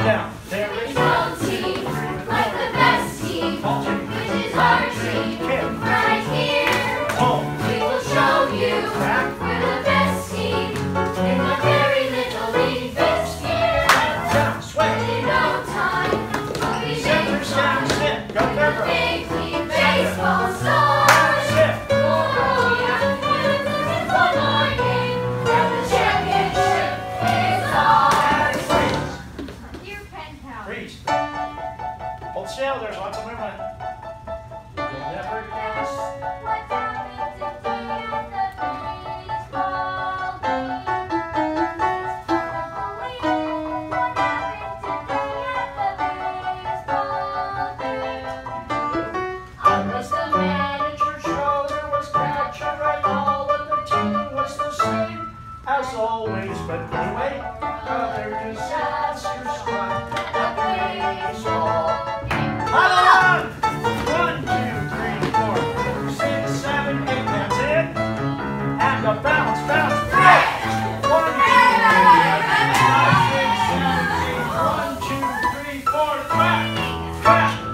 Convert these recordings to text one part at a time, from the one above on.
down. There is one team, like the best team, which is our team, right here. We will show you we're the best team in the very little league this year. In no time, we'll be the big league baseball stars. One more game, and the championship is ours. Dear Penthouse. Freeze. Hold still, there's lots of movement. You'll never guess. What's happening today at the baseball game? What happened today at the baseball game? I was the manager, Shoulder was catcher, right? All of the team was the same as always, but anyway, other disasters struck at the baseball game. Hold on! 1, 2, 3, 4, 5, 6, 7, 8, that's it. And a bounce, bounce, bounce. 1, 2, 3, 4, 5, 6, 7, 8. 1, 2, 3, 4, 5.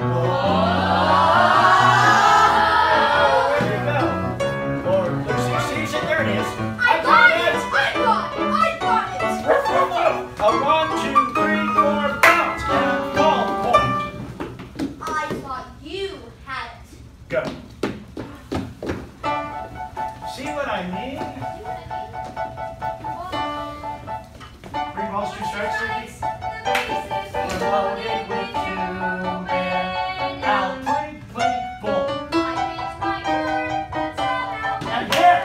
A 1, 2, 3, 4, bounce, and ball point. I thought you had it. Go. See what I mean? 3 balls, 2 strikes, Ricky. Loaded with 2 men. Out, play, play, ball. And hit.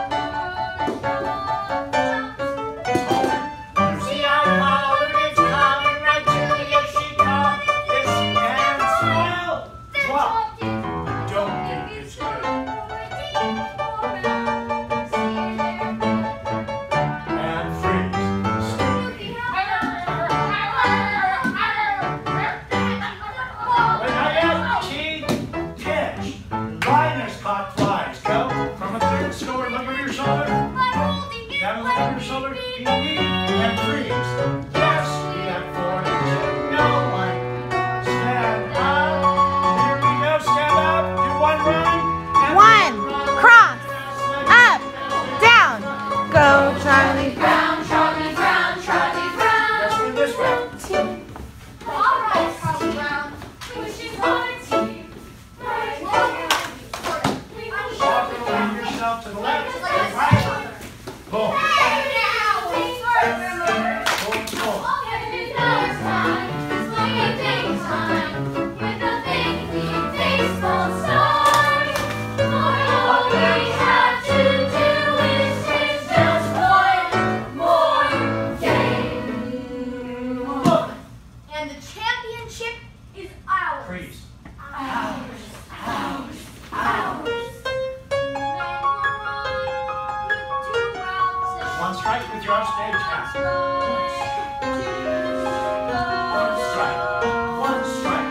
You see how hollered it's coming right to you. She caught this and smile. Drop. Don't think it's good. And freeze. Wait, not yet. Cheat. Pitch. Liners caught flies. Go. From a third score. Look over your shoulder. Down look over your shoulder. And freeze. Yes, we have 4 inches. No one. Stand up. Here we go. Stand up. Do 1 run. And 1, run. cross, up, down. Go, Charlie. Brown, Charlie Brown, Charlie Brown. Let's do this way. All right, Charlie Brown. Which is our team. Right here. We will show Walk you around yourself to the left. Just like a Right. sailor. Boom. Hey now, wait first. Boom, boom. Every time, it's like a daytime with the big league baseball stars. For all we have to do is just one more game. Look. And the championship is ours. Freeze. Ours. With 1 strike with your stage hat. 1 strike. 1 strike.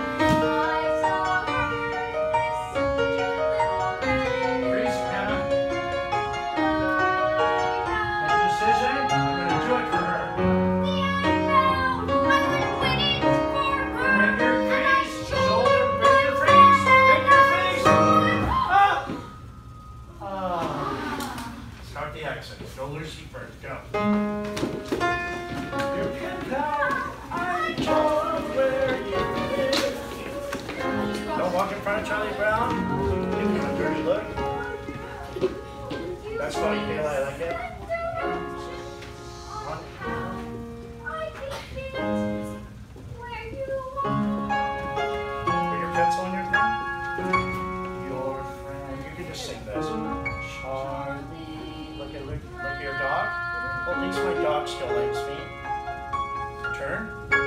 Freeze, Hannah. Make a decision. I'm going to do it for her. Bring your freeze. Shoulder, bring your freeze. Bring your freeze. Ah. Start the exit. Shoulders feet first. Go. You can tell I told where you live. Don't walk in front of Charlie Brown. Give him a dirty look. That's funny, Kayla. I like it. One. Put your pencil in your thing. Your friend. You can just sing this. Charlie. Look at your dog. Well, at least my dog still likes me. Turn.